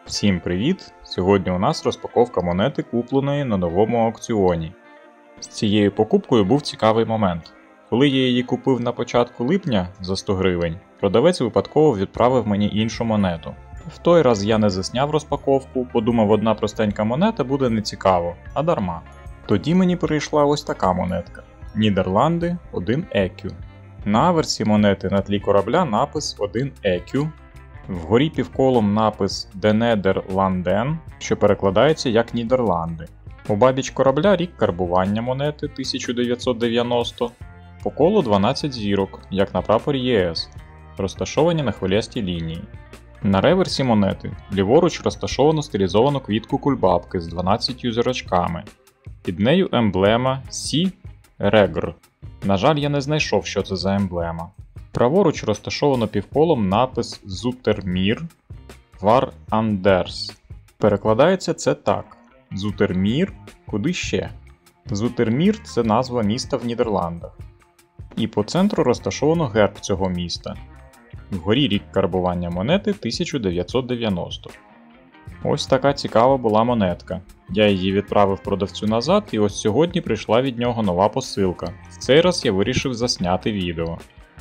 Всім привіт! Сьогодні у нас розпаковка монети, купленої на новому аукціоні. З цією покупкою був цікавий момент. Коли я її купив на початку липня за 100 гривень, продавець випадково відправив мені іншу монету. В той раз я не засняв розпаковку, подумав, одна простенька монета буде не цікаво, а дарма. Тоді мені прийшла ось така монетка. Нідерланди 1 EQ. На аверсі монети на тлі корабля напис 1 EQ. Вгорі півколом напис De Nederlanden, що перекладається як Нідерланди. Обабіч корабля рік карбування монети 1990, по колу 12 зірок, як на прапорі ЄС, розташовані на хвилястій лінії. На реверсі монети ліворуч розташовано стилізовану квітку кульбабки з 12 зірочками. Під нею емблема Сі Регр. На жаль, я не знайшов, що це за емблема. Праворуч розташовано півколом напис Зутермір Вар Андерс. Перекладається це так: Зутермір, куди ще? Зутермір – це назва міста в Нідерландах. І по центру розташовано герб цього міста. Вгорі рік карбування монети 1990. Ось така цікава була монетка. Я її відправив продавцю назад, і ось сьогодні прийшла від нього нова посилка. В цей раз я вирішив засняти відео.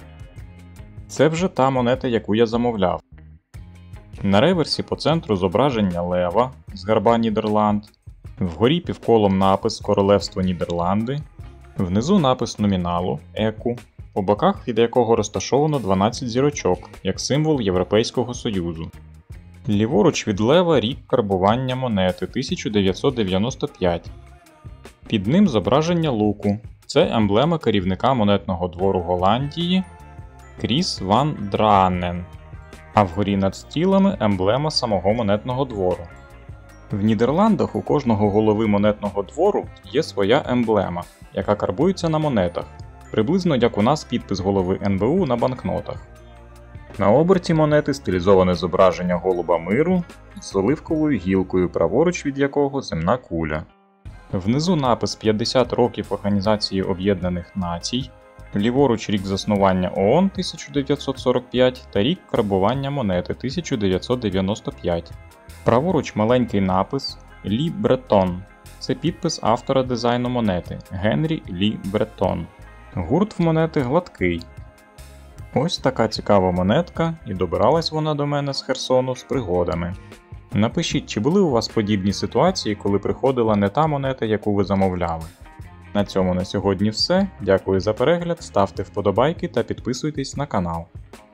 Це вже та монета, яку я замовляв. На реверсі по центру зображення лева з герба Нідерланд, вгорі півколом напис Королевство Нідерланди, внизу напис номіналу еку, по боках від якого розташовано 12 зірочок, як символ Європейського Союзу. Ліворуч від лева рік карбування монети 1995. Під ним зображення луку. Це емблема керівника монетного двору Голландії Кріс Ван Драанен, а вгорі над стілами емблема самого монетного двору. В Нідерландах у кожного голови монетного двору є своя емблема, яка карбується на монетах, приблизно як у нас підпис голови НБУ на банкнотах. На оберті монети стилізоване зображення голуба миру з оливковою гілкою, праворуч від якого земна куля. Внизу напис 50 років Організації Об'єднаних Націй, ліворуч рік заснування ООН 1945 та рік карбування монети 1995. Праворуч маленький напис Лі Бретон. Це підпис автора дизайну монети Генрі Лі Бретон. Гурт в монети гладкий. Ось така цікава монетка, і добиралась вона до мене з Херсону з пригодами. Напишіть, чи були у вас подібні ситуації, коли приходила не та монета, яку ви замовляли. На цьому на сьогодні все. Дякую за перегляд, ставте вподобайки та підписуйтесь на канал.